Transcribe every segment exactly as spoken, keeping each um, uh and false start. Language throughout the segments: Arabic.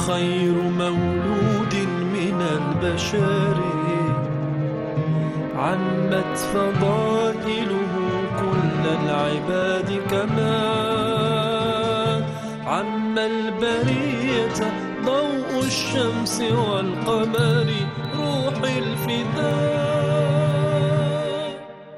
خير مولود من البشر عمت فضائله كل العباد كما عم البرية ضوء الشمس والقمر روح الفداء.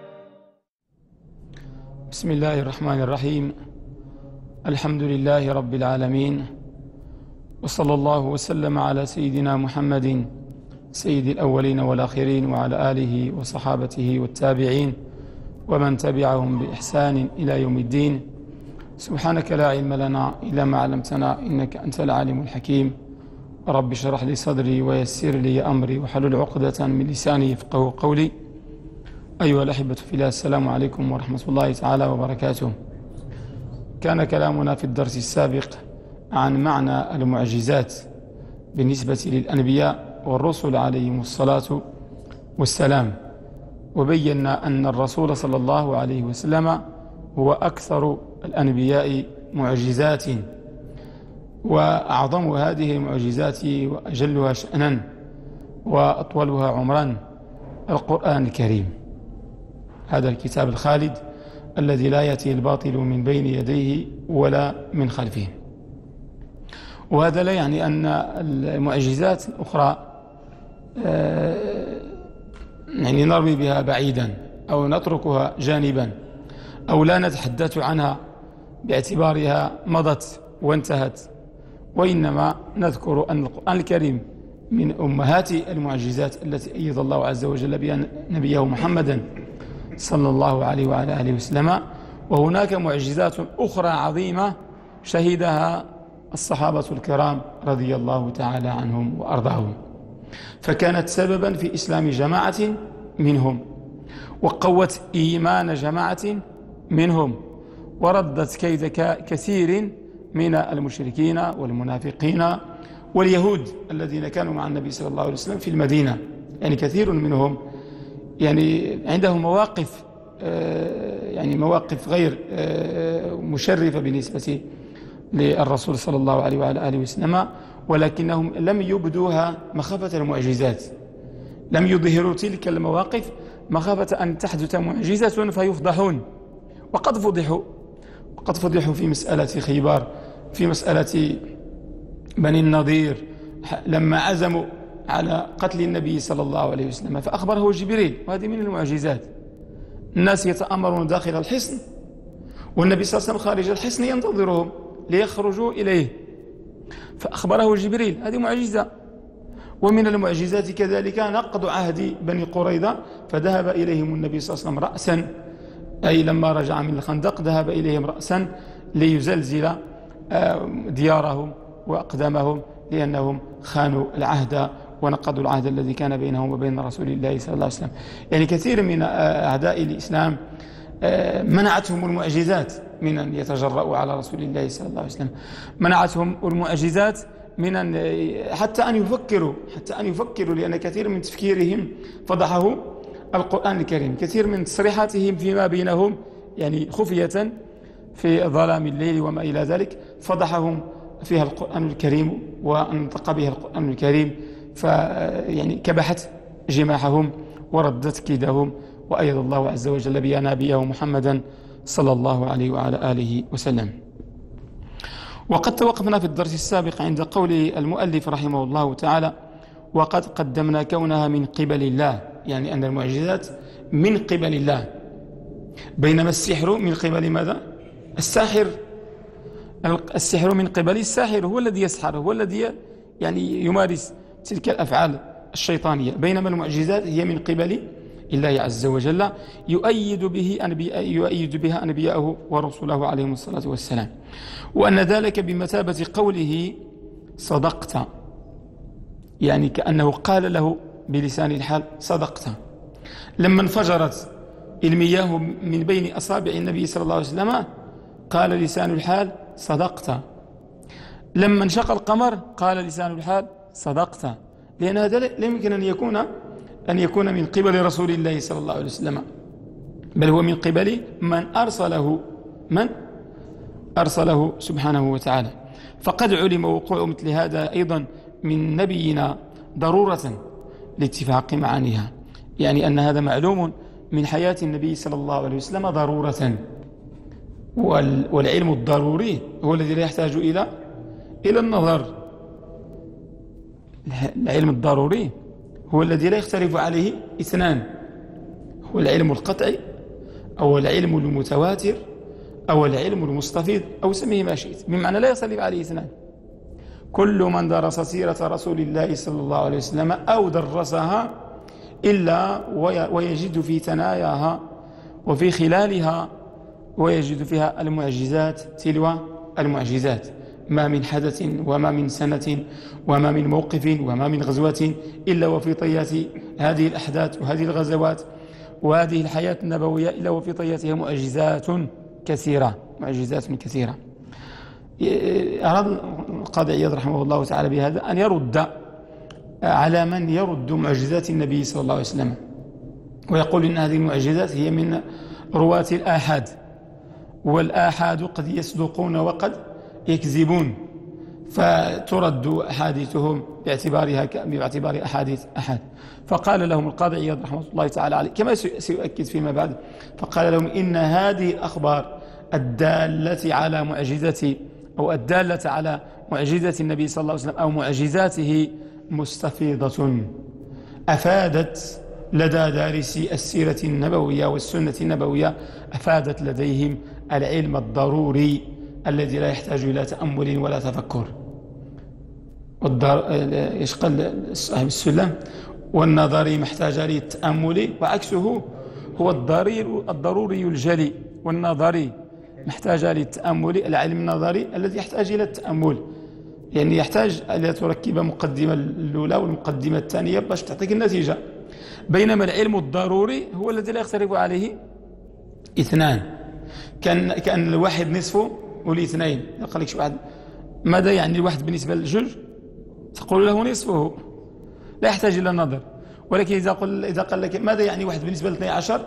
بسم الله الرحمن الرحيم. الحمد لله رب العالمين، وصلى الله وسلم على سيدنا محمد سيد الأولين والآخرين وعلى آله وصحابته والتابعين ومن تبعهم بإحسان إلى يوم الدين. سبحانك لا علم لنا إلا ما علمتنا إنك أنت العالم الحكيم. رب اشرح لي صدري ويسر لي أمري وحلل عقدة من لساني يفقهوا قولي. أيها الأحبة في الله، السلام عليكم ورحمة الله تعالى وبركاته. كان كلامنا في الدرس السابق عن معنى المعجزات بالنسبة للأنبياء والرسل عليهم الصلاة والسلام، وبينا أن الرسول صلى الله عليه وسلم هو أكثر الأنبياء معجزات، وأعظم هذه المعجزات وأجلها شأنا وأطولها عمرا القرآن الكريم، هذا الكتاب الخالد الذي لا يأتي الباطل من بين يديه ولا من خلفه. وهذا لا يعني أن المعجزات الأخرى يعني نرمي بها بعيدا أو نتركها جانبا أو لا نتحدث عنها باعتبارها مضت وانتهت، وإنما نذكر أن القرآن الكريم من أمهات المعجزات التي أيد الله عز وجل بها نبيه محمدا صلى الله عليه وعلى آله وسلم. وهناك معجزات أخرى عظيمة شهدها الصحابة الكرام رضي الله تعالى عنهم وأرضاهم، فكانت سببا في إسلام جماعة منهم، وقوت إيمان جماعة منهم، وردت كيد كثير من المشركين والمنافقين واليهود الذين كانوا مع النبي صلى الله عليه وسلم في المدينة. يعني كثير منهم يعني عندهم مواقف يعني مواقف غير مشرفة بالنسبة للرسول صلى الله عليه وعلى آله وسلم، ولكنهم لم يبدوها مخافة المعجزات، لم يظهروا تلك المواقف مخافة أن تحدث معجزة فيفضحون. وقد فضحوا وقد فضحوا في مسألة خيبر، في مسألة بني النضير لما عزموا على قتل النبي صلى الله عليه وسلم، فأخبره جبريل، وهذه من المعجزات. الناس يتأمرون داخل الحصن والنبي صلى الله عليه وسلم خارج الحصن ينتظرهم ليخرجوا إليه، فأخبره جبريل، هذه معجزة. ومن المعجزات كذلك نقض عهد بني قريظة، فذهب إليهم النبي صلى الله عليه وسلم رأسا، أي لما رجع من الخندق ذهب إليهم رأسا ليزلزل ديارهم وأقدامهم، لأنهم خانوا العهد ونقضوا العهد الذي كان بينهم وبين رسول الله صلى الله عليه وسلم. يعني كثير من أعداء الإسلام منعتهم المعجزات من أن يتجرؤوا على رسول الله صلى الله عليه وسلم، منعتهم المعجزات من أن حتى أن يفكروا حتى أن يفكروا لأن كثير من تفكيرهم فضحه القرآن الكريم. كثير من تصريحاتهم فيما بينهم يعني خفية في ظلام الليل وما إلى ذلك فضحهم فيها القرآن الكريم وانطق بها القرآن الكريم، فيعني كبحت جماحهم وردت كيدهم، وأيد الله عز وجل بها نبيه محمدا صلى الله عليه وعلى آله وسلم. وقد توقفنا في الدرس السابق عند قول المؤلف رحمه الله تعالى: وقد قدمنا كونها من قبل الله، يعني أن المعجزات من قبل الله، بينما السحر من قبل ماذا؟ الساحر. السحر من قبل الساحر، هو الذي يسحر، هو الذي يعني يمارس تلك الأفعال الشيطانية، بينما المعجزات هي من قبل الله عز وجل يؤيد به أنبياء يؤيد بها أنبياءه ورسله عليهم الصلاة والسلام. وأن ذلك بمثابة قوله صدقت، يعني كأنه قال له بلسان الحال صدقت. لما انفجرت المياه من بين أصابع النبي صلى الله عليه وسلم قال لسان الحال صدقت. لما انشق القمر قال لسان الحال صدقت، لأن هذا لا يمكن أن يكون أن يكون من قبل رسول الله صلى الله عليه وسلم، بل هو من قبل من أرسله من أرسله سبحانه وتعالى. فقد علم وقوع مثل هذا أيضا من نبينا ضرورة لاتفاق معانيها، يعني أن هذا معلوم من حياة النبي صلى الله عليه وسلم ضرورة. والعلم الضروري هو الذي لا يحتاج إلى إلى النظر. العلم الضروري هو الذي لا يختلف عليه اثنان، هو العلم القطعي أو العلم المتواتر أو العلم المستفيض أو سميه ما شئت، بمعنى لا يختلف عليه اثنان. كل من درس سيرة رسول الله صلى الله عليه وسلم أو درسها إلا ويجد في ثناياها وفي خلالها ويجد فيها المعجزات تلو المعجزات. ما من حدث وما من سنة وما من موقف وما من غزوة إلا وفي طيات هذه الأحداث وهذه الغزوات وهذه الحياة النبوية إلا وفي طياتها معجزات كثيرة، معجزات كثيرة. أراد القاضي عياض رحمه الله تعالى بهذا أن يرد على من يرد معجزات النبي صلى الله عليه وسلم ويقول إن هذه المعجزات هي من رواة الآحاد، والآحاد قد يصدقون وقد يكذبون، فترد أحاديثهم باعتبارها باعتبار أحاديث أحد. فقال لهم القاضي عياض رحمه الله تعالى عليه كما سيؤكد فيما بعد، فقال لهم إن هذه الأخبار الدالة على معجزة أو الدالة على معجزة النبي صلى الله عليه وسلم أو معجزاته مستفيضة، أفادت لدى دارسي السيرة النبوية والسنة النبوية، أفادت لديهم العلم الضروري الذي لا يحتاج إلى تأمل ولا تفكر. يشقل صاحب السلم والنظري محتاج للتأمل، وعكسه هو الضرير الضروري الجلي، والنظري محتاج للتأمل. العلم النظري الذي يحتاج إلى التأمل، يعني يحتاج أن تركب مقدمة الأولى والمقدمة الثانية باش تعطيك النتيجة، بينما العلم الضروري هو الذي لا يختلف عليه اثنان. كان كأن الواحد نصفه والاثنين. قال لك شي واحد ماذا يعني الواحد بالنسبة للجوج، تقول له نصفه، لا يحتاج إلى النظر. ولكن إذا قل إذا قال لك ماذا يعني واحد بالنسبة لاثني عشر،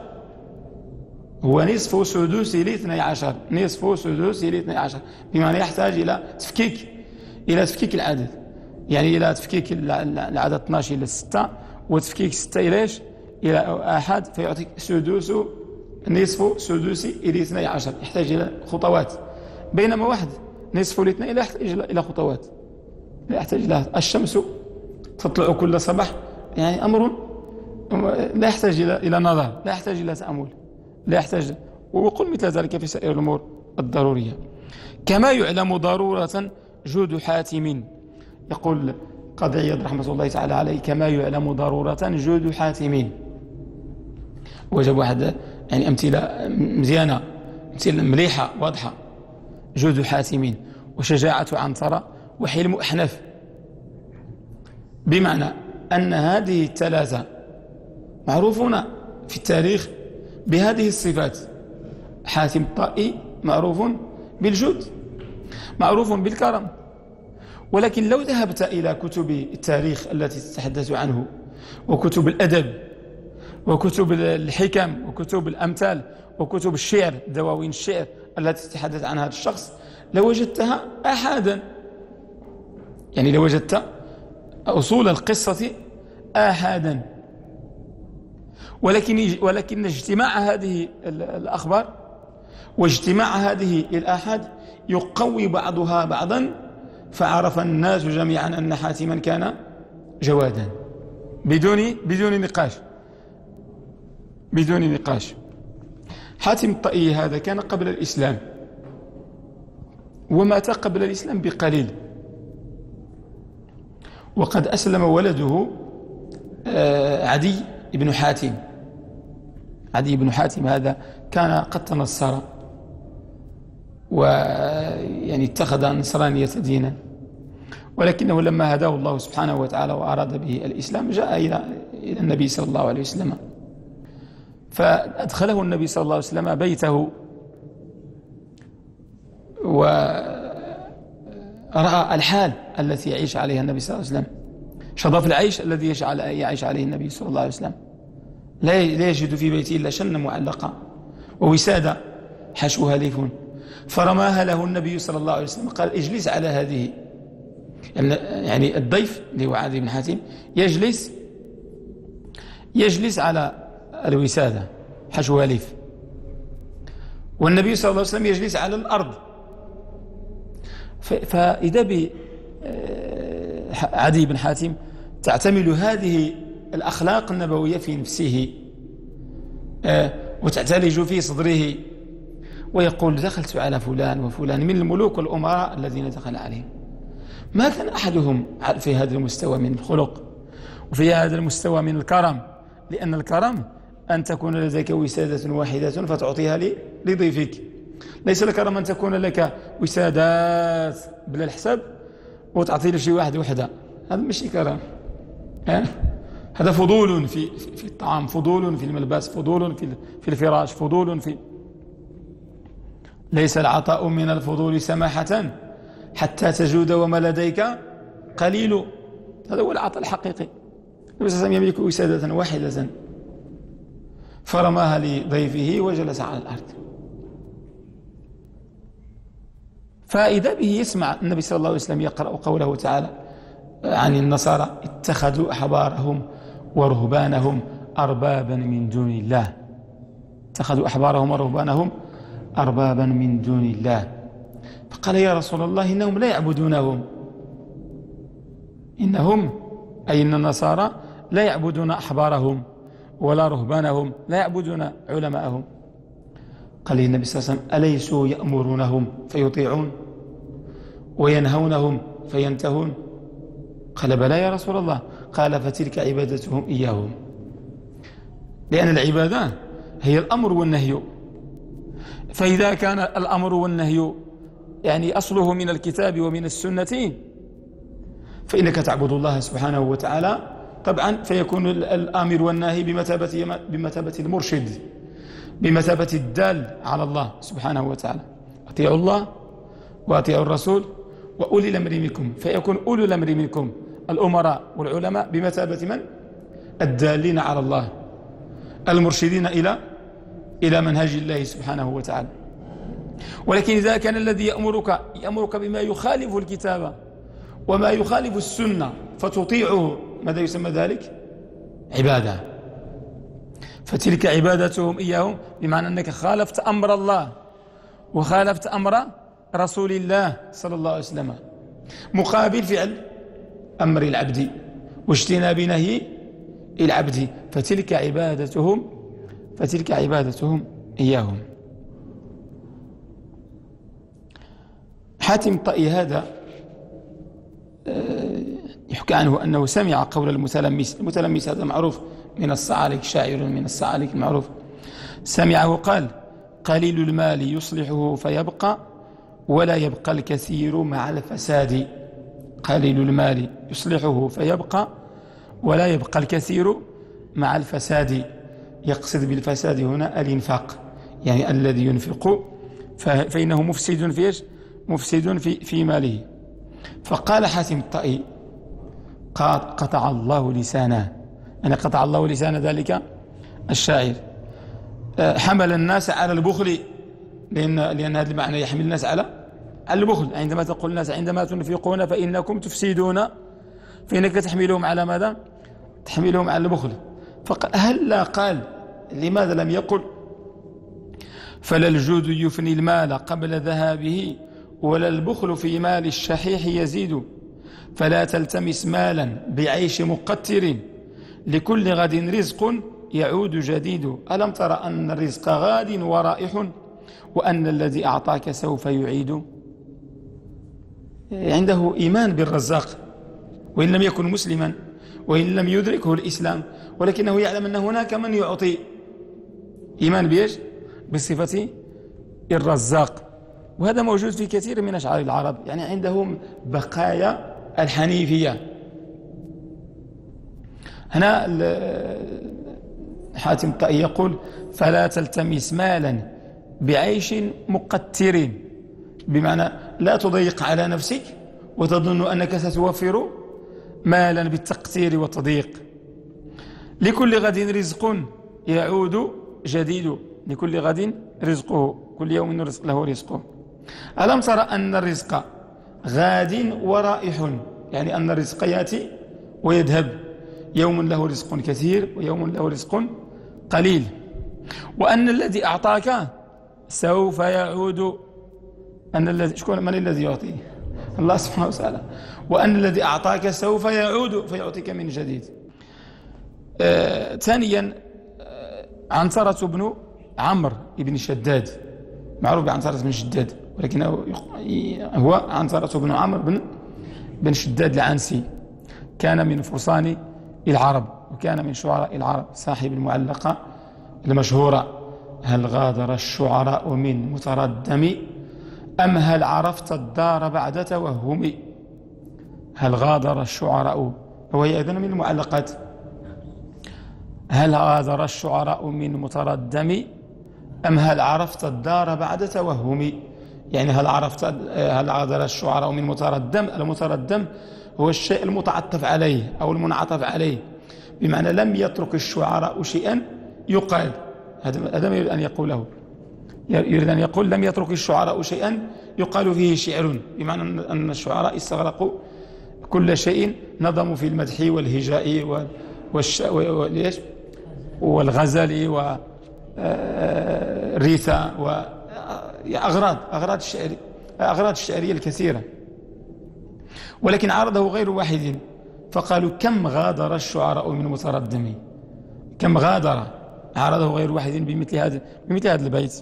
هو نصف سدوسي لاثني عشر، نصف سدوسي لاثني عشر، بمعنى يحتاج إلى تفكيك إلى تفكيك العدد، يعني إلى تفكيك العدد اثناش إلى ستة، وتفكيك ستة إلى إيش؟ إلى أحد، فيعطيك سدوس نصف سدوسي إلى اثني عشر، يحتاج إلى خطوات. بينما واحد نصف الاثنين لا يحتاج إلى خطوات، لا يحتاج إلى الشمس تطلع كل صباح، يعني أمر لا يحتاج إلى إلى نظر، لا يحتاج إلى تأمل، لا يحتاج. وقل مثل ذلك في سائر الأمور الضرورية. كما يعلم ضرورة جود حاتم، يقول قاضي عياض رحمة الله تعالى عليه كما يعلم ضرورة جود حاتم. وجب واحد يعني أمثلة مزيانة، أمثلة مليحة واضحة. جود حاتم وشجاعة عنترة وحلم أحنف، بمعنى أن هذه الثلاثة معروفون في التاريخ بهذه الصفات. حاتم الطائي معروف بالجود، معروف بالكرم، ولكن لو ذهبت إلى كتب التاريخ التي تتحدث عنه وكتب الأدب وكتب الحكم وكتب الأمثال وكتب الشعر، دواوين الشعر التي تتحدث عن هذا الشخص، لوجدتها آحادا، يعني لوجدت أصول القصة آحادا. ولكن ولكن اجتماع هذه الأخبار واجتماع هذه الآحاد يقوي بعضها بعضا، فعرف الناس جميعا أن حاتما كان جوادا بدون بدون نقاش بدون نقاش. حاتم الطائي هذا كان قبل الإسلام، ومات قبل الإسلام بقليل، وقد أسلم ولده عدي بن حاتم. عدي بن حاتم هذا كان قد تنصر ويعني اتخذ نصرانية دينا، ولكنه لما هداه الله سبحانه وتعالى وأراد به الإسلام جاء إلى إلى النبي صلى الله عليه وسلم، فأدخله النبي صلى الله عليه وسلم بيته ورأى الحال التي يعيش عليها النبي صلى الله عليه وسلم، شظف العيش الذي يعيش عليه النبي صلى الله عليه وسلم. لا يجد في بيته إلا شنة معلقة ووسادة حشوها ليف فرماها له النبي صلى الله عليه وسلم، قال اجلس على هذه. يعني الضيف اللي هو عدي بن حاتم يجلس يجلس على الوسادة حشو أليف، والنبي صلى الله عليه وسلم يجلس على الأرض. فإذا بعدي بن حاتم تعتمل هذه الأخلاق النبوية في نفسه وتعتلج في صدره، ويقول دخلت على فلان وفلان من الملوك والأمراء الذين دخل عليهم، ما كان أحدهم في هذا المستوى من الخلق وفي هذا المستوى من الكرم، لأن الكرم أن تكون لديك وسادة واحدة فتعطيها لضيفك، ليس الكرم أن تكون لك وسادات بلا الحساب وتعطي لشي واحد وحدة، هذا ماشي كرم. هذا فضول في في الطعام، فضول في الملبس، فضول في في الفراش، فضول في. ليس العطاء من الفضول سماحة حتى تجود وما لديك قليل. هذا هو العطاء الحقيقي. النبي صلى الله عليه وسلم يملك وسادة واحدة فرماها لضيفه وجلس على الأرض. فإذا به يسمع النبي صلى الله عليه وسلم يقرأ قوله تعالى عن النصارى اتخذوا أحبارهم ورهبانهم أربابا من دون الله، اتخذوا أحبارهم ورهبانهم أربابا من دون الله. فقال يا رسول الله إنهم لا يعبدونهم، إنهم أي إن النصارى لا يعبدون أحبارهم ولا رهبانهم، لا يعبدون علماءهم. قال النبي صلى الله عليه وسلم أليسوا يأمرونهم فيطيعون وينهونهم فينتهون؟ قال بلى يا رسول الله. قال فتلك عبادتهم إياهم، لأن العبادة هي الأمر والنهي، فإذا كان الأمر والنهي يعني أصله من الكتاب ومن السنة فإنك تعبد الله سبحانه وتعالى طبعا، فيكون الآمر والناهي بمثابة بمثابة المرشد، بمثابة الدال على الله سبحانه وتعالى. أطيعوا الله وأطيعوا الرسول وأولي الأمر منكم، فيكون أولي الأمر منكم الأمراء والعلماء بمثابة من؟ الدالين على الله، المرشدين إلى إلى منهج الله سبحانه وتعالى. ولكن إذا كان الذي يأمرك يأمرك بما يخالف الكتاب وما يخالف السنة فتطيعه، ماذا يسمى ذلك؟ عبادة. فتلك عبادتهم إياهم، بمعنى أنك خالفت أمر الله وخالفت أمر رسول الله صلى الله عليه وسلم، مقابل فعل أمر العبد واجتناب نهي العبد، فتلك عبادتهم فتلك عبادتهم إياهم. حاتم الطائي هذا يحكى عنه أنه سمع قول المتلمس. المتلمس هذا معروف من الصعالك، شاعر من الصعالك المعروف. سمعه قال قليل المال يصلحه فيبقى ولا يبقى الكثير مع الفساد. قليل المال يصلحه فيبقى ولا يبقى الكثير مع الفساد. يقصد بالفساد هنا الانفاق، يعني الذي ينفق فإنه مفسد في إيش؟ مفسد في, في ماله. فقال حاتم الطائي قطع الله لسانه، يعني قطع الله لسان ذلك الشاعر. حمل الناس على البخل، لأن, لأن هذا المعنى يحمل الناس على على البخل. عندما تقول الناس عندما تنفقون فإنكم تفسدون، فإنك تحملهم على ماذا؟ تحملهم على البخل. فقال هل لا قال لماذا لم يقل فلا الجود يفني المال قبل ذهابه ولا البخل في مال الشحيح يزيد، فلا تلتمس مالا بعيش مقتر لكل غد رزق يعود جديد. ألم ترى أن الرزق غاد ورائح وأن الذي أعطاك سوف يعيد؟ عنده إيمان بالرزاق وإن لم يكن مسلما وإن لم يدركه الإسلام، ولكنه يعلم أن هناك من يعطي. إيمان بيش؟ بصفة الرزاق. وهذا موجود في كثير من أشعار العرب، يعني عندهم بقايا الحنيفية. هنا حاتم الطائي يقول فلا تلتمس مالا بعيش مقتر، بمعنى لا تضيق على نفسك وتظن أنك ستوفر مالا بالتقتير والتضييق. لكل غد رزق يعود جديد، لكل غد رزقه، كل يوم له رزقه. ألم ترى أن الرزق غاد ورائح، يعني أن الرزق يأتي ويذهب، يوم له رزق كثير ويوم له رزق قليل، وأن الذي أعطاك سوف يعود. أن الذي شكون من الذي يعطيه؟ الله سبحانه وتعالى. وأن الذي أعطاك سوف يعود فيعطيك من جديد. آه ثانيا آه عنترة بن عمرو بن شداد، معروف بعنترة بن شداد، ولكنه هو عنترة بن عمرو بن بن شداد العنسي، كان من فرسان العرب وكان من شعراء العرب، صاحب المعلقة المشهورة: هل غادر الشعراء من متردم أم هل عرفت الدار بعد توهم. هل غادر الشعراء، وهي أيضا من المعلقات: هل غادر الشعراء من متردم أم هل عرفت الدار بعد توهم. يعني هل عرفت هل غادر الشعراء من متردم. المتردم هو الشيء المتعطف عليه أو المنعطف عليه، بمعنى لم يترك الشعراء شيئا يقال. هذا ما يريد أن يقوله، يريد أن يقول لم يترك الشعراء شيئا يقال فيه شعر، بمعنى أن الشعراء استغرقوا كل شيء، نظموا في المدح والهجاء والغزل والريثة وأغراض أغراض الشعر أغراض الشعرية الكثيرة، ولكن عرضه غير واحد، فقالوا: كم غادر الشعراء من متردم. كم غادر، عرضه غير واحد بمثل هذا بمثل هذا البيت.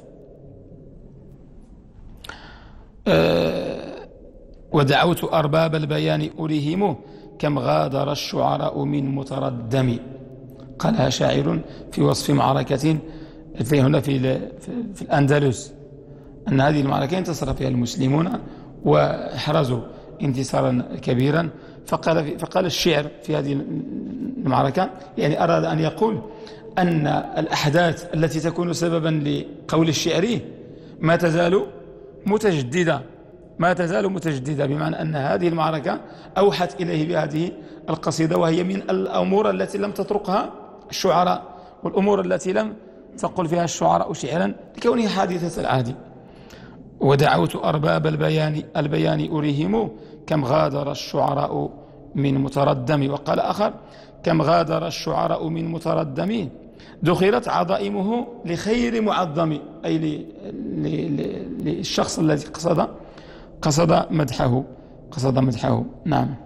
أه ودعوت أرباب البيان أريهم كم غادر الشعراء من متردم. قالها شاعر في وصف معركة في هنا في, في الأندلس، أن هذه المعركة انتصر فيها المسلمون واحرزوا انتصارا كبيرا، فقال, فقال الشعر في هذه المعركة، يعني أراد أن يقول أن الأحداث التي تكون سببا لقول الشعر ما تزال متجددة ما تزال متجددة بمعنى أن هذه المعركة أوحت إليه بهذه القصيدة، وهي من الأمور التي لم تطرقها الشعراء والأمور التي لم تقل فيها الشعراء شعرا لكونها حادثة العهد. ودعوت أرباب البيان البيان أريهم كم غادر الشعراء من متردم. وقال آخر: كم غادر الشعراء من متردم دخلت عظائمه لخير معظم، أي للشخص الذي قصد قصد مدحه قصد مدحه نعم.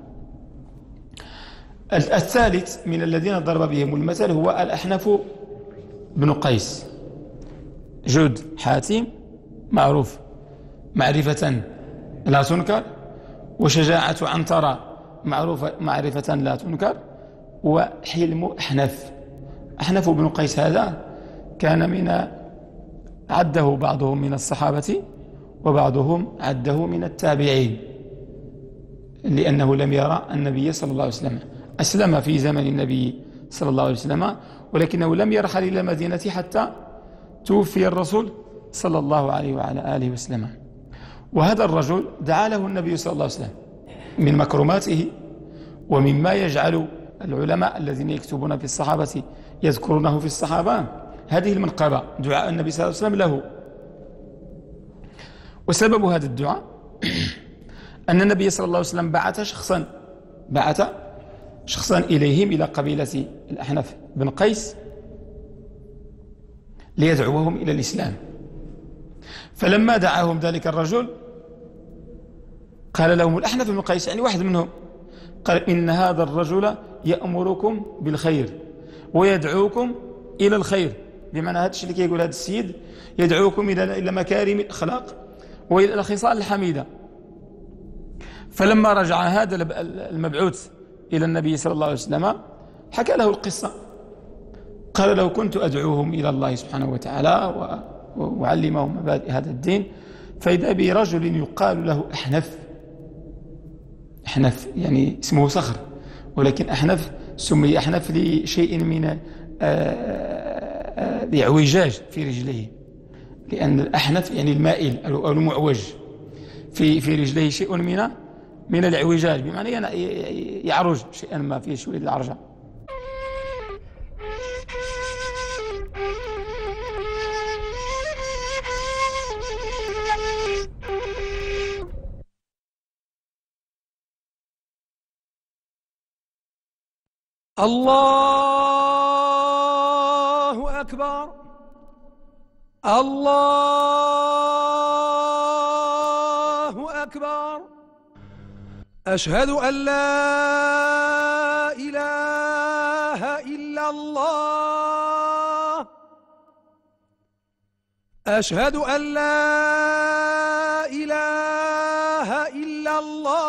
الثالث من الذين ضرب بهم المثل هو الأحنف بن قيس، جود حاتم، معروف معرفة لا تنكر، وشجاعة عنترة معروفة معرفة لا تنكر، وحلم أحنف. أحنف بن قيس هذا كان من عده بعضهم من الصحابة وبعضهم عده من التابعين، لأنه لم يرى النبي صلى الله عليه وسلم. أسلم في زمن النبي صلى الله عليه وسلم، ولكنه لم يرحل إلى المدينة حتى توفي الرسول صلى الله عليه وعلى آله وسلم. وهذا الرجل دعا له النبي صلى الله عليه وسلم. من مكرماته ومما يجعل العلماء الذين يكتبون في الصحابة يذكرونه في الصحابة هذه المنقبة، دعاء النبي صلى الله عليه وسلم له. وسبب هذا الدعاء أن النبي صلى الله عليه وسلم بعث شخصا بعث شخصا إليهم إلى قبيلة الأحنف بن قيس ليدعوهم إلى الإسلام. فلما دعاهم ذلك الرجل قال لهم الأحنف بن قيس، يعني واحد منهم، قال: إن هذا الرجل يأمركم بالخير ويدعوكم إلى الخير، بمعنى هذا الشيء اللي يقول هذا السيد يدعوكم إلى إلى مكارم الأخلاق وإلى الخصال الحميدة. فلما رجع هذا المبعوث إلى النبي صلى الله عليه وسلم حكى له القصة، قال له: كنت أدعوهم إلى الله سبحانه وتعالى وعلمهم مبادئ هذا الدين، فإذا برجل يقال له أحنف. أحنف يعني اسمه صخر، ولكن أحنف سمي أحنف لشيء من الاعوجاج في رجليه، لأن الأحنف يعني المائل أو المعوج، في في رجليه شيء من من الاعوجاج، بمعنى يعرج شيئا ما فيه شوية العرجة. الله أكبر الله أكبر أشهد أن لا إله إلا الله أشهد أن لا إله إلا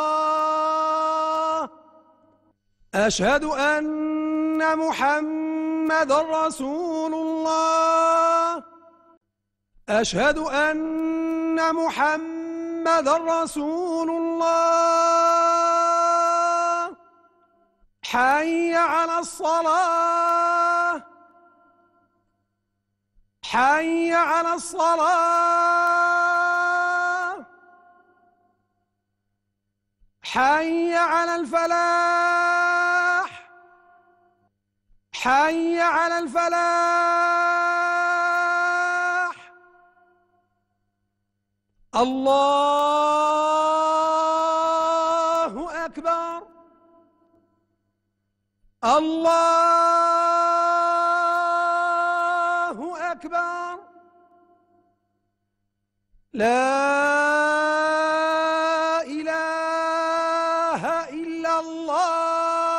الله أشهد أن محمد رسول الله أشهد أن محمد رسول الله حي على الصلاة حي على الصلاة حي على الفلاح حي على الفلاح الله أكبر الله أكبر لا إله إلا الله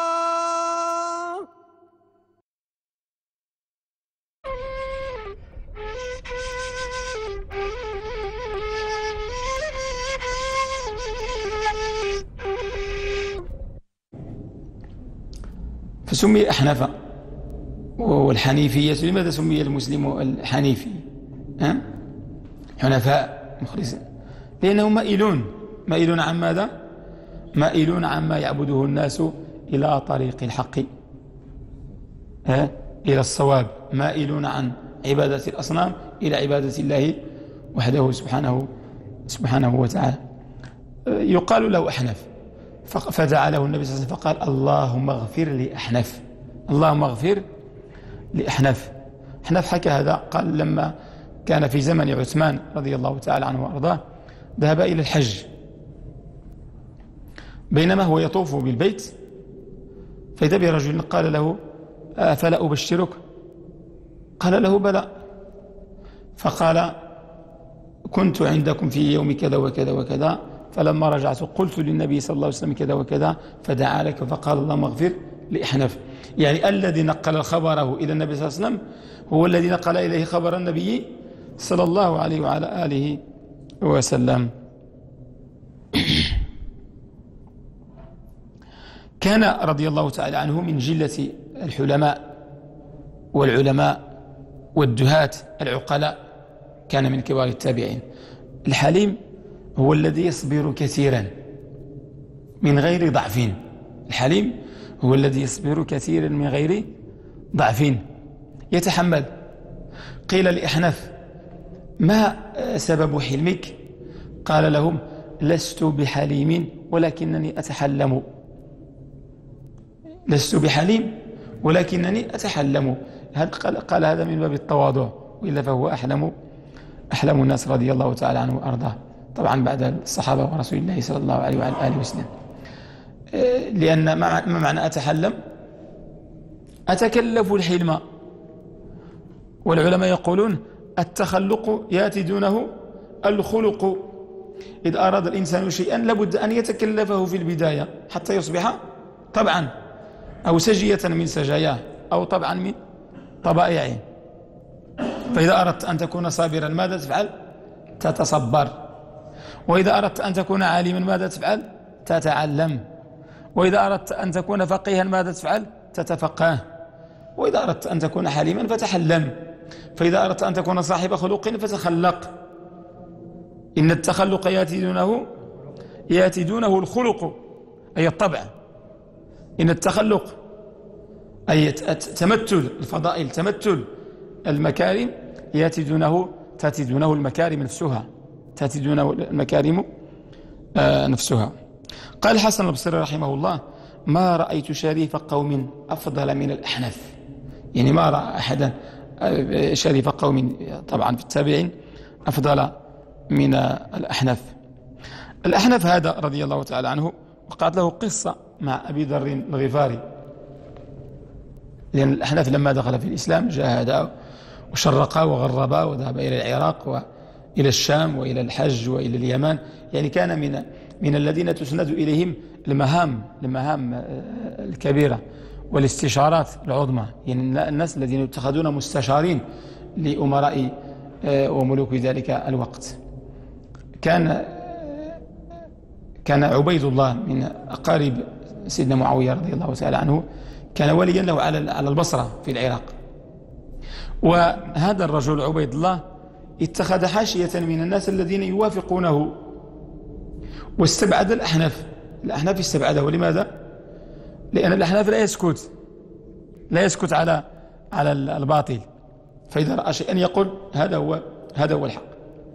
فسمي أحنف. والحنيفية لماذا سمي المسلم الحنيفي؟ أه؟ حنفاء مخلصين، لأنهم مائلون مائلون عن ماذا؟ مائلون عما يعبده الناس إلى طريق الحق، أه؟ إلى الصواب، مائلون عن عبادة الأصنام إلى عبادة الله وحده سبحانه سبحانه وتعالى. يقال له أحنف، فدعا له النبي صلى الله عليه وسلم فقال اللهم اغفر لأحنف، اللهم اغفر لأحنف. أحنف حكى هذا، قال لما كان في زمن عثمان رضي الله تعالى عنه وأرضاه ذهب إلى الحج، بينما هو يطوف بالبيت فإذا برجل قال له أفلا أبشرك؟ قال له بلى. فقال كنت عندكم في يوم كذا وكذا وكذا، فلما رجعت قلت للنبي صلى الله عليه وسلم كذا وكذا فدعا لك فقال اللهم اغفر لأحنف. يعني الذي نقل خبره إلى النبي صلى الله عليه وسلم هو الذي نقل إليه خبر النبي صلى الله عليه وعلى آله وسلم. كان رضي الله تعالى عنه من جلة الحلماء والعلماء والدهاة العقلاء، كان من كبار التابعين. الحليم هو الذي يصبر كثيرا من غير ضعف، الحليم هو الذي يصبر كثيرا من غير ضعف، يتحمل. قيل لأحنف ما سبب حلمك؟ قال لهم لست بحليم ولكنني أتحلم، لست بحليم ولكنني أتحلم. قال هذا من باب التواضع، وإلا فهو أحلم أحلم الناس رضي الله تعالى عنه وأرضاه، طبعا بعد الصحابة ورسول الله صلى الله عليه وعلى آله وسلم. لأن ما معنى أتحلم؟ أتكلف الحلم. والعلماء يقولون التخلق يأتي دونه الخلق. إذا أراد الإنسان شيئا لابد أن يتكلفه في البداية حتى يصبح طبعا، أو سجية من سجاياه، أو طبعا من طبائعه. فإذا أردت أن تكون صابرا ماذا تفعل؟ تتصبر. وإذا أردت أن تكون عالما ماذا تفعل؟ تتعلم. وإذا أردت أن تكون فقيها ماذا تفعل؟ تتفقه. وإذا أردت أن تكون حليما فتحلم. فإذا أردت أن تكون صاحب خلق فتخلق. إن التخلق يأتي دونه يأتي دونه الخلق، أي الطبع. إن التخلق أي تمثل الفضائل، تمثل المكارم، يأتي دونه تأتي دونه المكارم نفسها، تأتي دونه المكارم آه نفسها. قال الحسن البصري رحمه الله ما رأيت شريف قوم أفضل من الأحنف. يعني ما رأى أحدا شريف قوم طبعا في التابعين أفضل من الأحنف. الأحنف هذا رضي الله تعالى عنه وقعت له قصة مع أبي ذر الغفاري. لأن الأحناف لما دخل في الإسلام جاهد وشرق وغرب وذهب إلى العراق وإلى الشام وإلى الحج وإلى اليمن، يعني كان من من الذين تسند إليهم المهام المهام الكبيرة والاستشارات العظمى، يعني الناس الذين يتخذون مستشارين لأمراء وملوك ذلك الوقت. كان كان عبيد الله من أقارب سيدنا معاوية رضي الله تعالى عنه، كان وليا له على على البصرة في العراق. وهذا الرجل عبيد الله اتخذ حاشية من الناس الذين يوافقونه، واستبعد الأحناف. الأحناف استبعده. لماذا؟ لأن الأحناف لا يسكت لا يسكت على على الباطل، فإذا رأى شيئا يقول هذا هو هذا هو الحق.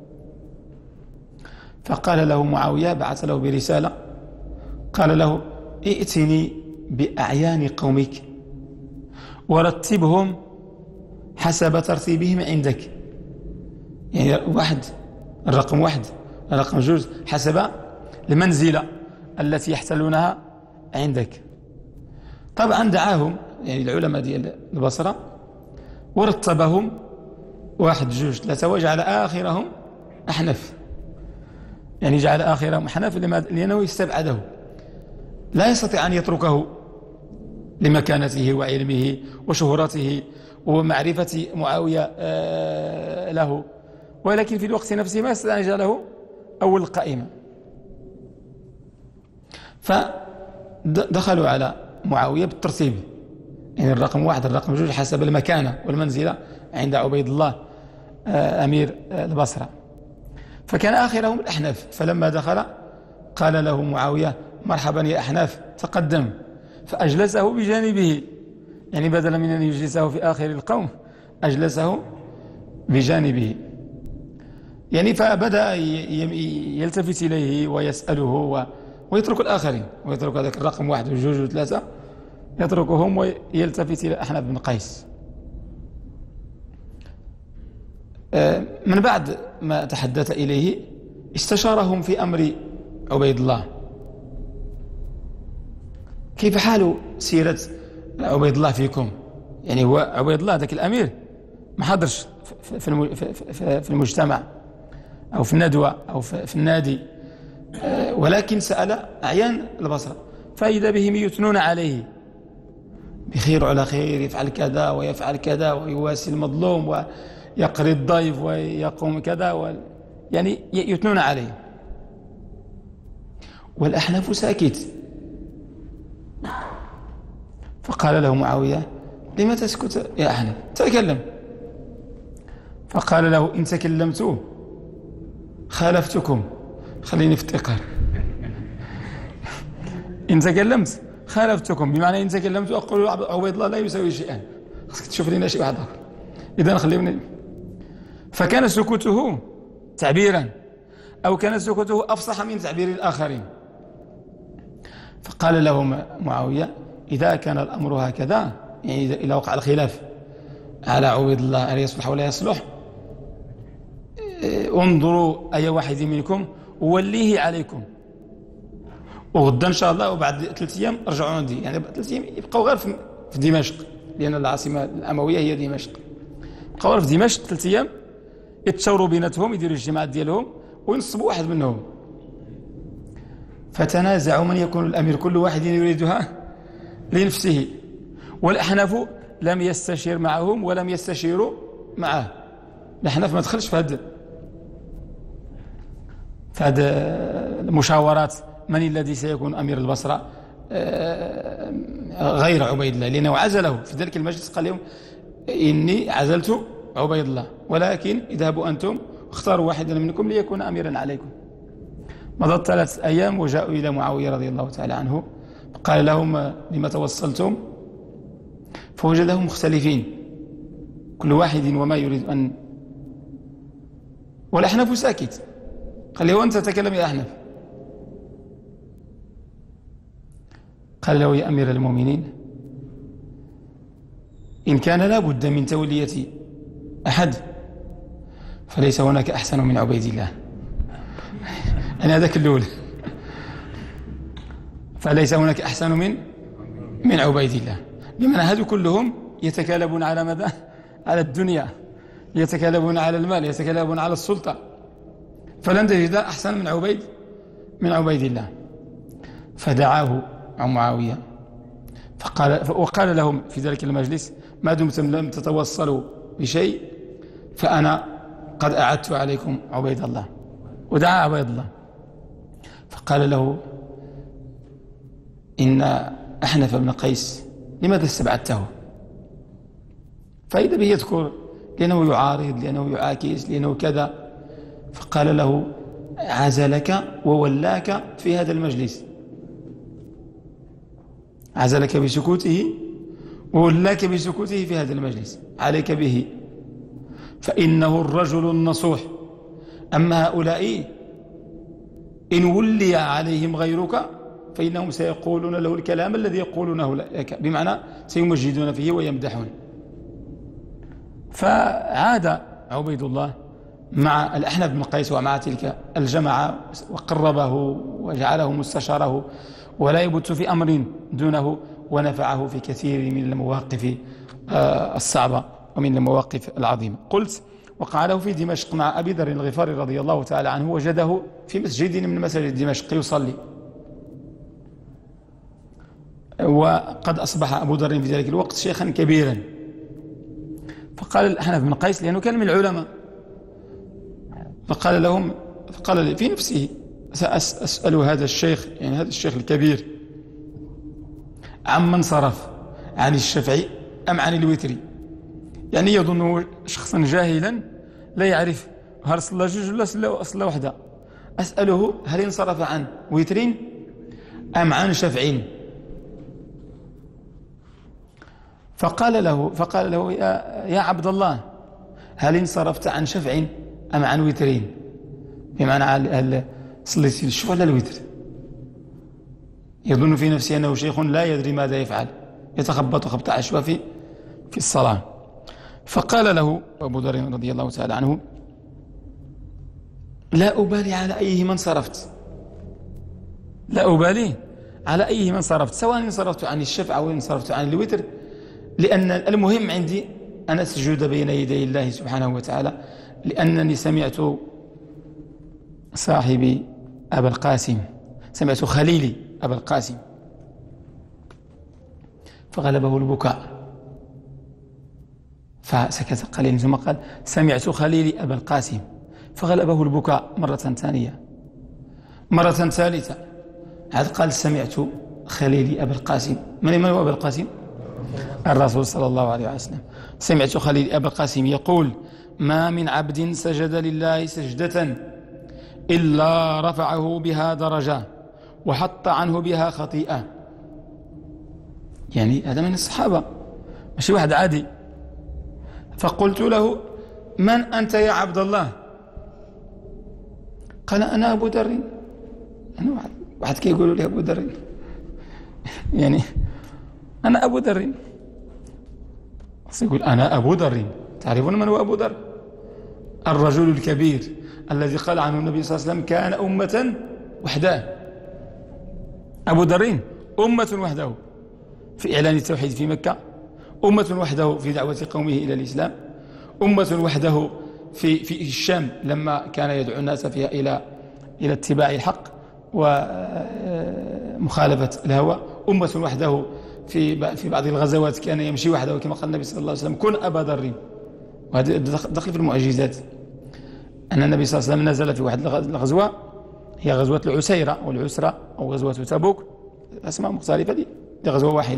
فقال له معاوية، بعث له برسالة، قال له ائتني بأعيان قومك ورتبهم حسب ترتيبهم عندك، يعني واحد الرقم واحد الرقم جوز حسب المنزلة التي يحتلونها عندك. طبعا دعاهم يعني العلماء ديال البصرة ورتبهم واحد جوج ثلاثة وجعل آخرهم أحنف، يعني جعل آخرهم أحنف لأنه يستبعده، لا يستطيع أن يتركه لمكانته وعلمه وشهرته ومعرفة معاوية له، ولكن في الوقت نفسه ما يستطيع أن يجعله أول القائمة. فدخلوا على معاوية بالترتيب، يعني الرقم واحد الرقم جوج حسب المكانة والمنزلة عند عبيد الله أمير البصرة. فكان آخرهم الأحناف. فلما دخل قال له معاوية مرحبا يا أحناف، تقدم. فأجلسه بجانبه، يعني بدلا من أن يجلسه في آخر القوم أجلسه بجانبه، يعني فبدأ يلتفت إليه ويسأله ويترك الآخرين، ويترك هذاك الرقم واحد وجوج وثلاثة يتركهم ويلتفت إلى أحناف بن قيس. من بعد ما تحدث إليه استشارهم في أمر عبيد الله، كيف حال سيرة عبيد الله فيكم؟ يعني هو عبيد الله ذاك الأمير ما حضرش في المجتمع أو في الندوة أو في النادي، ولكن سأل أعيان البصرة فإذا بهم يثنون عليه بخير على خير، يفعل كذا ويفعل كذا ويواسي المظلوم ويقري الضيف ويقوم كذا و... يعني يثنون عليه. والأحناف ساكت. فقال له معاوية لما تسكت يا أحناف؟ تكلم. فقال له إن تكلمت خالفتكم، خليني في التقار. إن تكلمت خالفتكم، بمعنى إن تكلمت أقول عبيد الله لا يسوي شيئا، خصك تشوف لنا شيء واحد آخر، إذا خليني. فكان سكوته تعبيرا، أو كان سكوته أفصح من تعبير الآخرين. فقال له معاوية إذا كان الأمر هكذا، يعني إذا وقع الخلاف على عبيد الله هل يصلح ولا يصلح، انظروا أي واحد منكم وليه عليكم، وغدا إن شاء الله وبعد ثلاث أيام رجعوا عندي، يعني ثلاث أيام يبقوا غير في دمشق، لأن العاصمة الأموية هي دمشق. يبقوا غير في دمشق ثلاث أيام يتشاوروا بيناتهم، يديروا اجتماعات ديالهم وينصبوا واحد منهم. فتنازعوا من يكون الأمير، كل واحد يريدها لنفسه، والأحناف لم يستشير معهم ولم يستشيروا معه. الأحناف ما دخلش في هذا في هذا المشاورات من الذي سيكون أمير البصرة غير عبيد الله، لأنه عزله في ذلك المجلس. قال لهم إني عزلت عبيد الله، ولكن اذهبوا أنتم واختاروا واحدا منكم ليكون أميرا عليكم. مضت ثلاث أيام وجاءوا إلى معاوية رضي الله تعالى عنه، قال لهم لما توصلتم؟ فوجدهم مختلفين كل واحد وما يريد أن، والأحناف ساكت. قال له أنت تكلم يا أحناف. قال له يا أمير المؤمنين إن كان لا بد من تولية أحد فليس هناك أحسن من عبيد الله. أنا هذاك الأول، فليس هناك أحسن من من عبيد الله، بمعنى هذو كلهم يتكالبون على ماذا؟ على الدنيا، يتكالبون على المال، يتكالبون على السلطة، فلن تجد أحسن من عبيد من عبيد الله. فدعاه معاوية فقال وقال لهم في ذلك المجلس: ما دمتم لم تتوصلوا بشيء فأنا قد أعدت عليكم عبيد الله. ودعا عبيد الله فقال له: إن أحنف بن قيس لماذا استبعدته؟ فإذا به يذكر لأنه يعارض، لأنه يعاكس، لأنه كذا. فقال له: عزلك وولاك في هذا المجلس، عزلك بسكوته وولاك بسكوته في هذا المجلس، عليك به، فإنه الرجل النصوح. أما هؤلاء إن ولي عليهم غيرك فإنهم سيقولون له الكلام الذي يقولونه لك، بمعنى سيمجدون فيه ويمدحون. فعاد عبيد الله مع الأحنف بن قيس ومع تلك الجماعة وقربه وجعله مستشاره ولا يبت في أمر دونه، ونفعه في كثير من المواقف الصعبة ومن المواقف العظيمة. قلت: وقع له في دمشق مع أبي ذر الغفاري رضي الله تعالى عنه، وجده في مسجد من مساجد دمشق يصلي، وقد أصبح أبو ذر في ذلك الوقت شيخا كبيرا. فقال الأحنف بن قيس لأنه كان من العلماء، فقال لهم فقال في نفسه: سأسأل هذا الشيخ، يعني هذا الشيخ الكبير، عمن صرف عن الشفع أم عن الوتر؟ يعني يظن شخصا جاهلا لا يعرف هل صلى جوج ولا صلى وحده. أسأله: هل انصرف عن وتر أم عن شفع؟ فقال له فقال له يا, يا عبد الله، هل انصرفت عن شفع أم عن وترين؟ بمعنى هل صليت الشفع ولا الوتر؟ يظن في نفسه أنه شيخ لا يدري ماذا يفعل، يتخبط خبط عشوى في في الصلاة. فقال له أبو ذر رضي الله تعالى عنه: لا أبالي على أيه من صرفت، لا أبالي على أيه من صرفت، سواء انصرفت عن الشفع أو انصرفت عن الوتر، لأن المهم عندي أن أسجد بين يدي الله سبحانه وتعالى، لأنني سمعت صاحبي أبا القاسم، سمعت خليلي أبا القاسم، فغلبه البكاء فسكت قليلا، ثم قال: سمعت خليلي أبا القاسم، فغلبه البكاء مرة ثانية، مرة ثالثة، عاد قال: سمعت خليلي أبا القاسم. من من هو أبا القاسم؟ الرسول صلى الله عليه وسلم. سمعت خليلي أبا القاسم يقول: ما من عبد سجد لله سجدة إلا رفعه بها درجة وحط عنه بها خطيئة. يعني هذا من الصحابة، ماشي واحد عادي. فقلت له: من أنت يا عبد الله؟ قال: أنا أبو ذر. أنا واحد, واحد كي يقولوا لي أبو ذر، يعني أنا أبو ذر. يقول: أنا أبو ذر. تعرفون من هو أبو ذر؟ الرجل الكبير الذي قال عنه النبي صلى الله عليه وسلم: كان أمة وحده. أبو ذر أمة وحده في إعلان التوحيد في مكة، أمة وحده في دعوة قومه إلى الإسلام، أمة وحده في في الشام لما كان يدعو الناس فيها إلى إلى اتباع الحق ومخالفة الهوى، أمة وحده في في بعض الغزوات كان يمشي وحده كما قال النبي صلى الله عليه وسلم: كن أبا ذر. وهذا دخل في المعجزات أن النبي صلى الله عليه وسلم نزل في واحد الغزوة، هي غزوة العسيرة أو العسرة أو غزوة تبوك، أسماء مختلفة، دي, دي غزوة واحدة.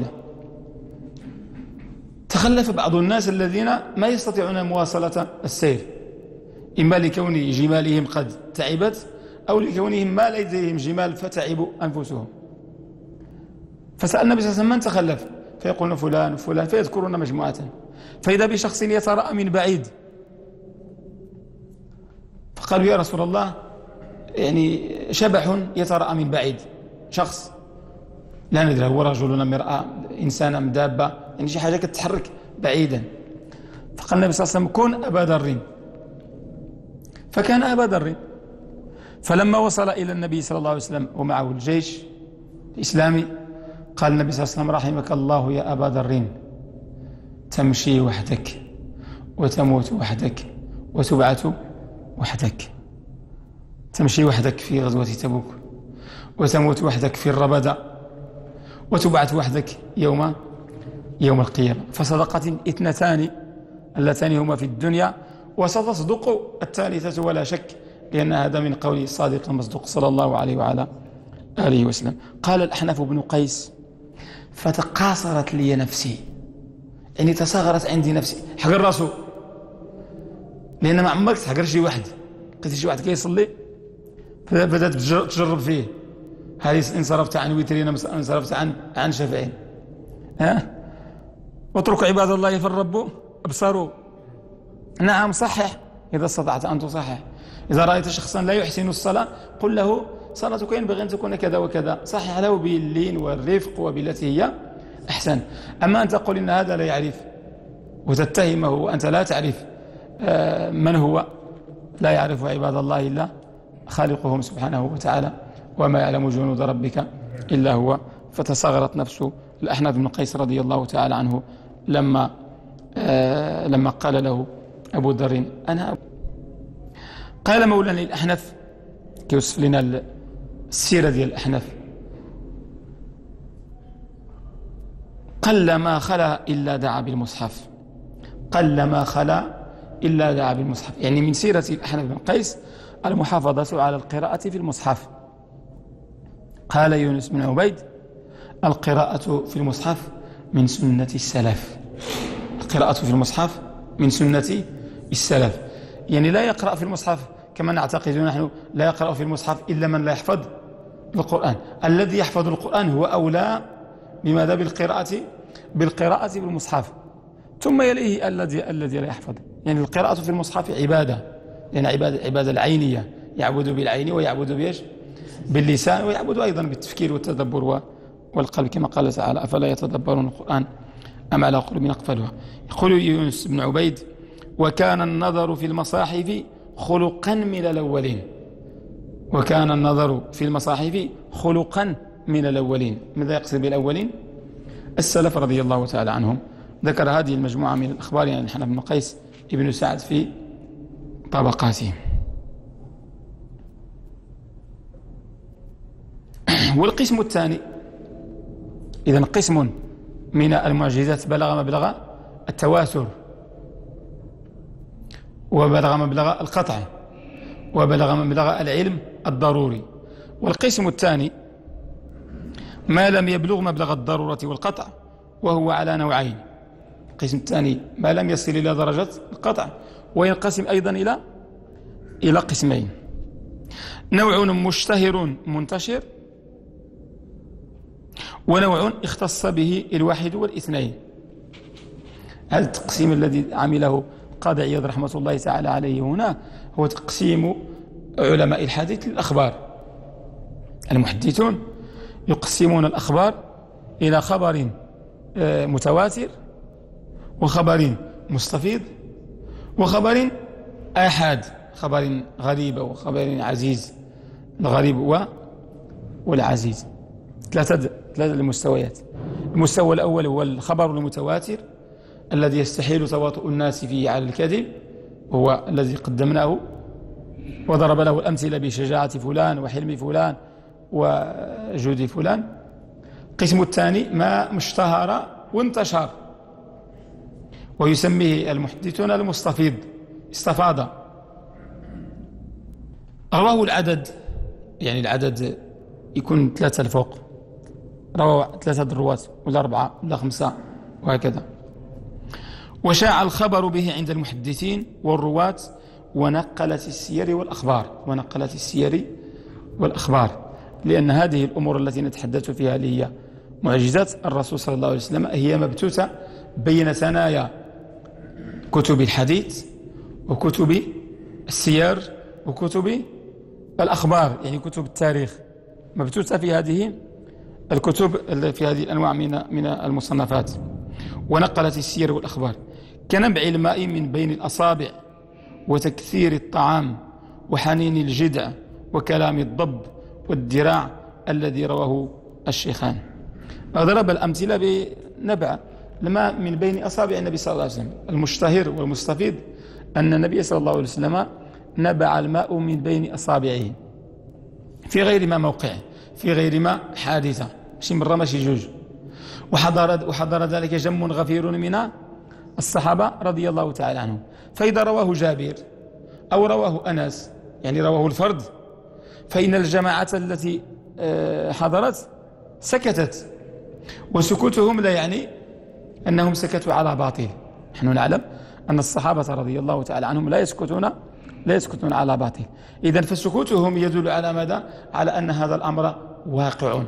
تخلف بعض الناس الذين ما يستطيعون مواصلة السير، إما لكون جمالهم قد تعبت أو لكونهم ما لديهم جمال فتعبوا أنفسهم. فسأل النبي صلى الله عليه وسلم: من تخلف؟ فيقولون فلان وفلان، فيذكرون مجموعة، فإذا بشخص يتراءى من بعيد، فقالوا: يا رسول الله، يعني شبح يتراءى من بعيد، شخص لا ندري هو رجل أم امرأة، إنسان أم دابة، يعني شي حاجة كتتحرك بعيدا. فقال النبي صلى الله عليه وسلم: كن أبا ذر. فكان أبا ذر. فلما وصل إلى النبي صلى الله عليه وسلم ومعه الجيش الإسلامي، قال النبي صلى الله عليه وسلم: رحمك الله يا أبا ذر، تمشي وحدك وتموت وحدك وتبعث وحدك. تمشي وحدك في غزوة تبوك، وتموت وحدك في الربدة، وتبعث وحدك يوم يوم القيامة. فصدقة اثنتان اللتان هما في الدنيا، وستصدق الثالثة ولا شك، لأن هذا من قول الصادق المصدوق صلى الله عليه وعلى آله وسلم. قال الأحنف بن قيس: فتقاصرت لي نفسي، يعني تصغرت عندي نفسي حق الرسول، لأن ما عمرك تحقر شي واحد، لقيت شي واحد كيصلي بدأت تجرب فيه، هذه إن صرفت عن وترين إن صرفت عن عن شفعين. ها واتركوا عباد الله يفربوا ابصروا. نعم صحح إذا استطعت أن تصحح. إذا رأيت شخصا لا يحسن الصلاة قل له: صلاتك ينبغي أن تكون كذا وكذا، صحح له باللين والرفق وبالتي هي أحسن. أما أن تقول إن هذا لا يعرف وتتهمه وأنت لا تعرف من هو، لا يعرف عباد الله إلا خالقهم سبحانه وتعالى، وما يعلم جنود ربك إلا هو. فتصغرت نفس الأحنف بن قيس رضي الله تعالى عنه لما آه لما قال له أبو ذر: أنا أبو. قال مولانا الأحنف كيوصف لنا السيرة ديال الأحنف: قل ما خلا إلا دعا بالمصحف. قل ما خلا إلا دعا بالمصحف، يعني من سيرة الأحنف بن قيس المحافظة على القراءة في المصحف. قال يونس بن عبيد: القراءة في المصحف من سنة السلف. القراءة في المصحف من سنة السلف، يعني لا يقرأ في المصحف كما نعتقد نحن، لا يقرأ في المصحف إلا من لا يحفظ القرآن. الذي يحفظ القرآن هو أولى بماذا؟ بالقراءة بالقراءة بالمصحف، ثم يليه الذي الذي لا يحفظ. يعني القراءة في المصحف عبادة، لأن عبادة عبادة العينية، يعبد بالعين ويعبد بيش باللسان، ويعبد أيضا بالتفكير والتدبر والقلب، كما قال تعالى: أفلا يتدبرون القرآن أم على قلوب أقفالها. يقول يونس بن عبيد: وكان النظر في المصاحف خلقا من الأولين. وكان النظر في المصاحف خلقا من الأولين. ماذا يقصد بالأولين؟ السلف رضي الله تعالى عنهم. ذكر هذه المجموعة من الأخبار عن الأحنف بن قيس ابن سعد في طبقاته. والقسم الثاني، إذن قسم من المعجزات بلغ مبلغ التواتر، وبلغ مبلغ القطع، وبلغ مبلغ العلم الضروري. والقسم الثاني ما لم يبلغ مبلغ الضرورة والقطع، وهو على نوعين. القسم الثاني ما لم يصل إلى درجة القطع، وينقسم أيضا إلى إلى قسمين: نوع مشتهر منتشر، ونوع اختص به الواحد والاثنين. هذا التقسيم الذي عمله قاضي عياض رحمة الله تعالى عليه هنا هو تقسيم علماء الحديث للأخبار. المحدثون يقسمون الأخبار إلى خبر متواتر، وخبر مستفيض، وخبر آحاد، خبر غريب وخبر عزيز. الغريب والعزيز ثلاثة ثلاثة المستويات. المستوى الأول هو الخبر المتواتر الذي يستحيل تواطؤ الناس فيه على الكذب، هو الذي قدمناه وضرب له الأمثلة بشجاعة فلان وحلم فلان وجود فلان. القسم الثاني ما مشتهر وانتشر، ويسميه المحدثون المستفيض، استفاض. رواه العدد، يعني العدد يكون ثلاثة الفوق، رواه ثلاثة الرواة ولا أربعة ولا خمسة وهكذا. وشاع الخبر به عند المحدثين والرواة ونقلت السير والأخبار ونقلت السير والأخبار لأن هذه الأمور التي نتحدث فيها اللي هي معجزات الرسول صلى الله عليه وسلم هي مبثوثة بين ثنايا كتب الحديث وكتب السير وكتب الأخبار، يعني كتب التاريخ، مبثوثة في هذه الكتب في هذه الأنواع من من المصنفات. ونقلت السير والأخبار كنبع الماء من بين الأصابع وتكثير الطعام وحنين الجدع وكلام الضب والذراع الذي رواه الشيخان. ضرب الأمثلة بنبع الماء من بين أصابع النبي صلى الله عليه وسلم. المشتهر والمستفيض أن النبي صلى الله عليه وسلم نبع الماء من بين أصابعه في غير ما موقعه، في غير ما حادثة، ماشي مرة ماشي جوج. وحضر, وحضر ذلك جم غفير من الصحابة رضي الله تعالى عنهم. فإذا رواه جابر أو رواه أنس، يعني رواه الفرد، فإن الجماعة التي حضرت سكتت، وسكوتهم لا يعني أنهم سكتوا على باطل. نحن نعلم أن الصحابة رضي الله تعالى عنهم لا يسكتون لا يسكتون على باطل. إذن فسكوتهم يدل على ماذا؟ على أن هذا الأمر واقع.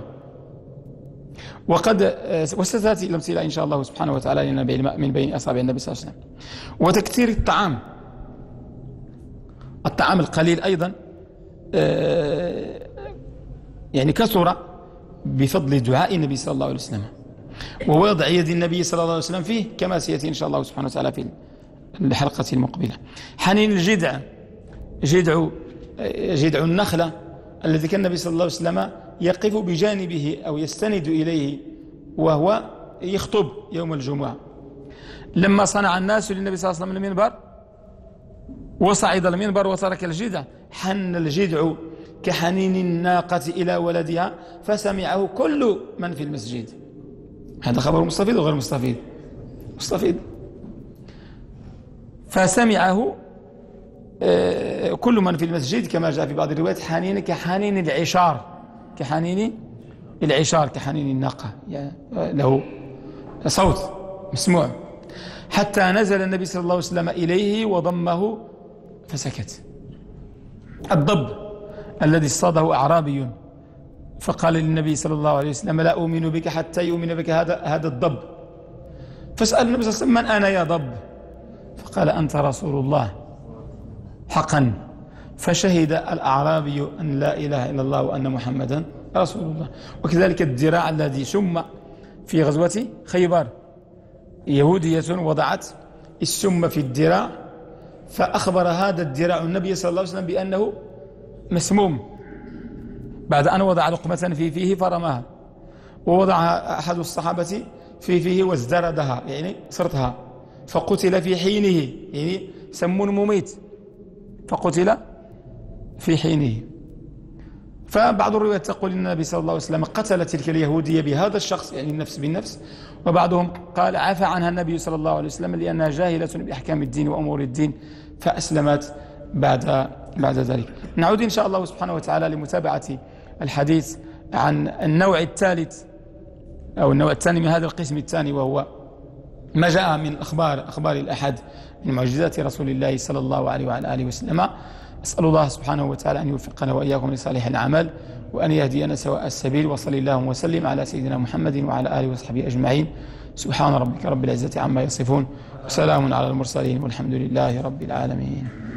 وقد وستأتي الأمثلة إن شاء الله سبحانه وتعالى لنا بالماء من بين أصابع النبي صلى الله عليه وسلم. وتكثير الطعام، الطعام القليل أيضا يعني كثر بفضل دعاء النبي صلى الله عليه وسلم ووضع يد النبي صلى الله عليه وسلم فيه، كما سيأتي إن شاء الله سبحانه وتعالى في الحلقة المقبلة. حنين الجدع، جدع جدع النخلة الذي كان النبي صلى الله عليه وسلم يقف بجانبه أو يستند إليه وهو يخطب يوم الجمعة. لما صنع الناس للنبي صلى الله عليه وسلم المنبر وصعد المنبر وترك الجدع، حن الجدع كحنين الناقة إلى ولدها فسمعه كل من في المسجد. هذا خبر مستفيد وغير مستفيد؟ مستفيد. فسمعه كل من في المسجد كما جاء في بعض الروايات حنين كحنين العشار، كحنين العشار كحنين الناقة، له صوت مسموع. حتى نزل النبي صلى الله عليه وسلم إليه وضمه فسكت. الضب الذي اصطاده أعرابي فقال للنبي صلى الله عليه وسلم لا أؤمن بك حتى يؤمن بك هذا هذا الضب. فسأل النبي صلى الله عليه وسلم من أنا يا ضب؟ فقال أنت رسول الله حقا. فشهد الأعرابي أن لا إله إلا الله وأن محمدا رسول الله. وكذلك الذراع الذي شم في غزوة خيبر، يهودية وضعت السم في الذراع، فأخبر هذا الذراع النبي صلى الله عليه وسلم بأنه مسموم بعد أن وضع لقمة في فيه فرماها، ووضعها أحد الصحابة في فيه وازدردها يعني صرتها، فقتل في حينه، يعني سم مميت فقتل في حينه. فبعض الروايات تقول إن النبي صلى الله عليه وسلم قتل تلك اليهودية بهذا الشخص، يعني النفس بالنفس، وبعضهم قال عفى عنها النبي صلى الله عليه وسلم لأنها جاهلة بأحكام الدين وأمور الدين فأسلمت بعد بعد ذلك. نعود إن شاء الله سبحانه وتعالى لمتابعة الحديث عن النوع الثالث أو النوع الثاني من هذا القسم الثاني، وهو ما جاء من أخبار أخبار الأحد من معجزات رسول الله صلى الله عليه وعلى آله وسلم. أسأل الله سبحانه وتعالى أن يوفقنا وإياكم لصالح الأعمال وأن يهدينا سواء السبيل. وصلى اللهم وسلم على سيدنا محمد وعلى آله وصحبه أجمعين. سبحان ربك رب العزة عما يصفون وسلام على المرسلين والحمد لله رب العالمين.